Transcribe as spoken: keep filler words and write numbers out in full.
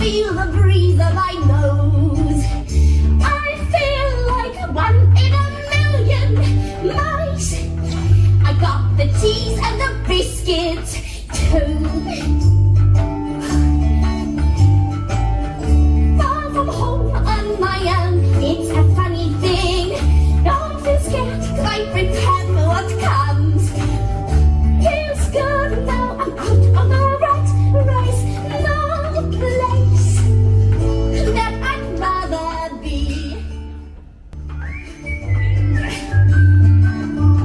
feel the breeze on my nose. I feel like one in a million mice. I got the cheese and the biscuits.